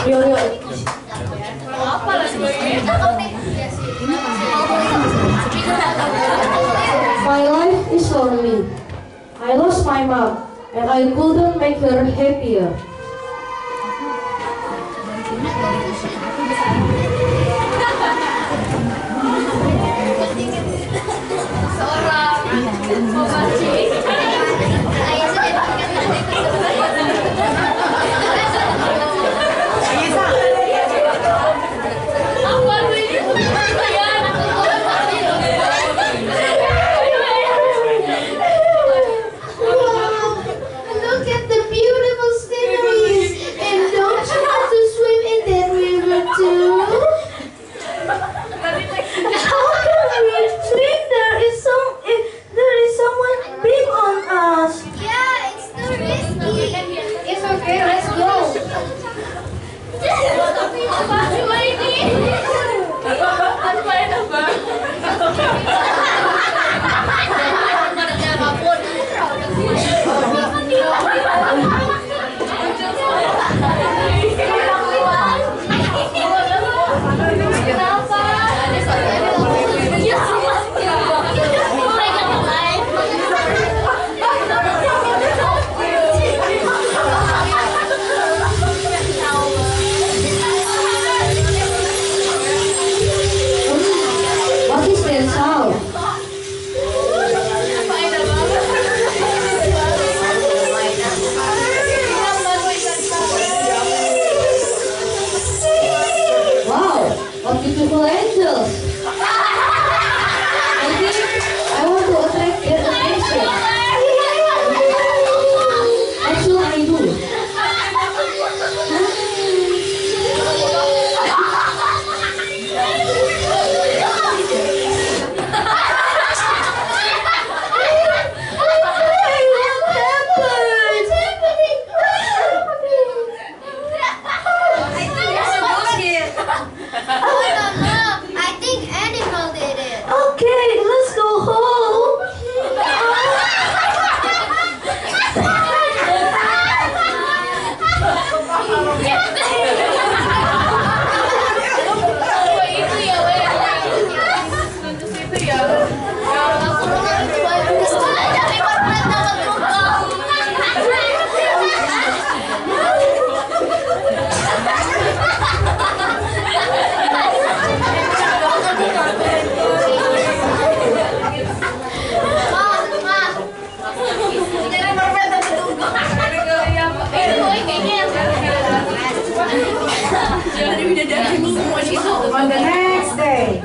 Yo yo. My life is lonely. I lost my mom, and I couldn't make her happier. Beautiful angels. I think I want to attract their attention. What should I do? On the next day.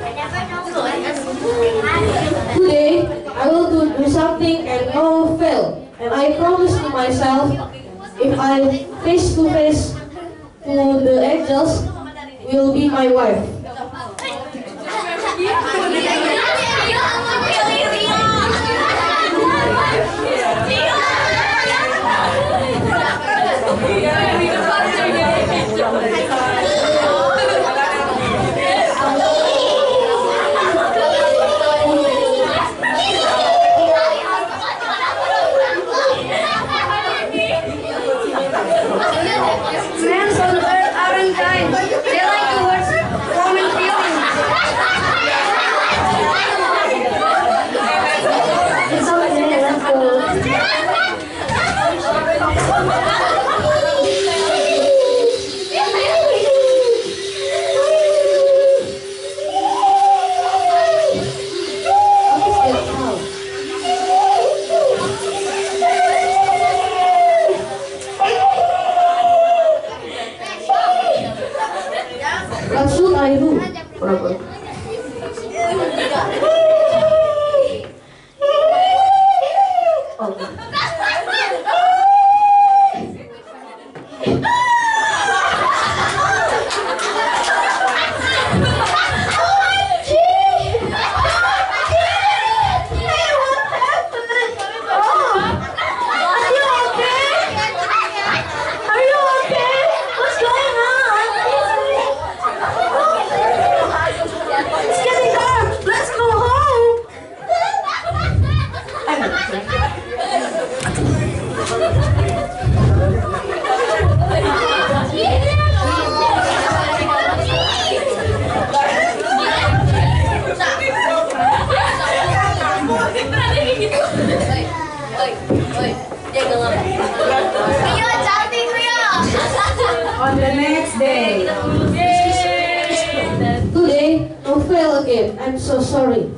Today, I will do something and no will fail. And I promise to myself, if I face to face to the angels, will be my wife. Friends on earth aren't kind. They like to hurt common feelings. It's okay, let's go. What should I do? Day. Today, no fail again. I'm so sorry.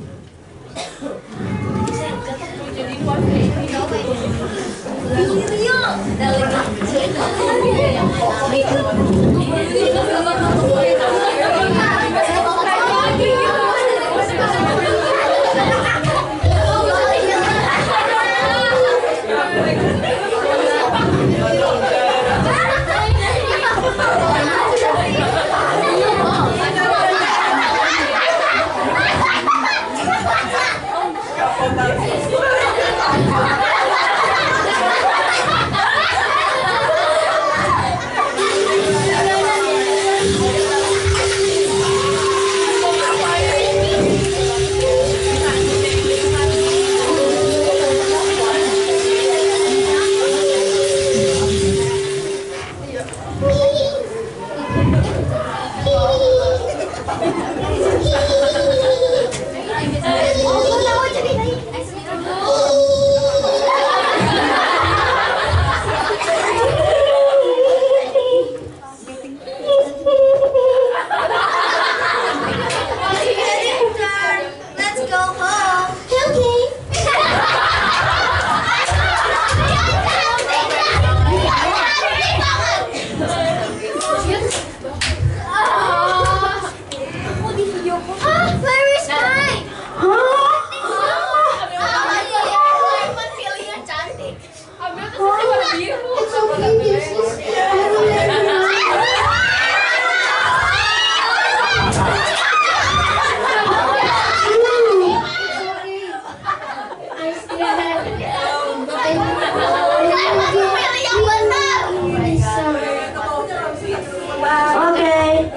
Okay.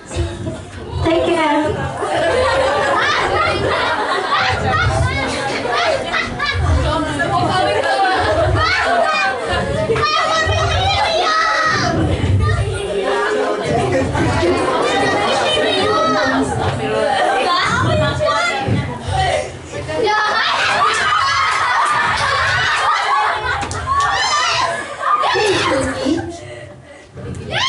Take care. Hey,